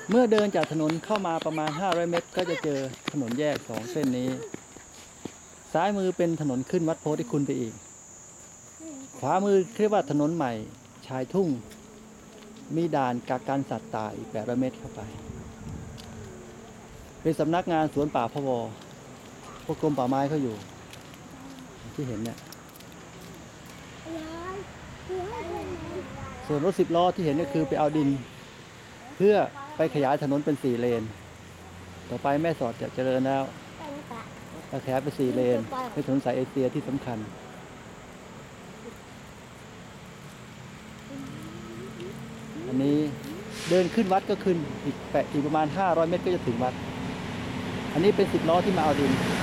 เมื่อเดินจากถนนเข้ามาประมาณ500 เมตรก็จะเจอถนนแยก2 เส้นนี้ซ้ายมือเป็นถนนขึ้นวัดโพธิคุณไปอีกขวามือเรียกว่าถนนใหม่ชายทุ่งมีด่านกักกันสัตว์ตายอีก800 เมตรเข้าไปเป็นสำนักงานสวนป่าพวพวกกรมป่าไม้เขาอยู่ที่เห็นเนี่ยส่วนรถ10 ล้อที่เห็นก็คือไปเอาดินเพื่อไปขยายถนนเป็น4 เลนต่อไปแม่สอดจะเจริญแล้วขยายเป็น4 เลนเป็นถนนสายเอเชียที่สำคัญอันนี้เดินขึ้นวัดก็ขึ้นอีกประมาณ500 เมตรก็จะถึงวัดอันนี้เป็น10 ล้อที่มาเอาดิน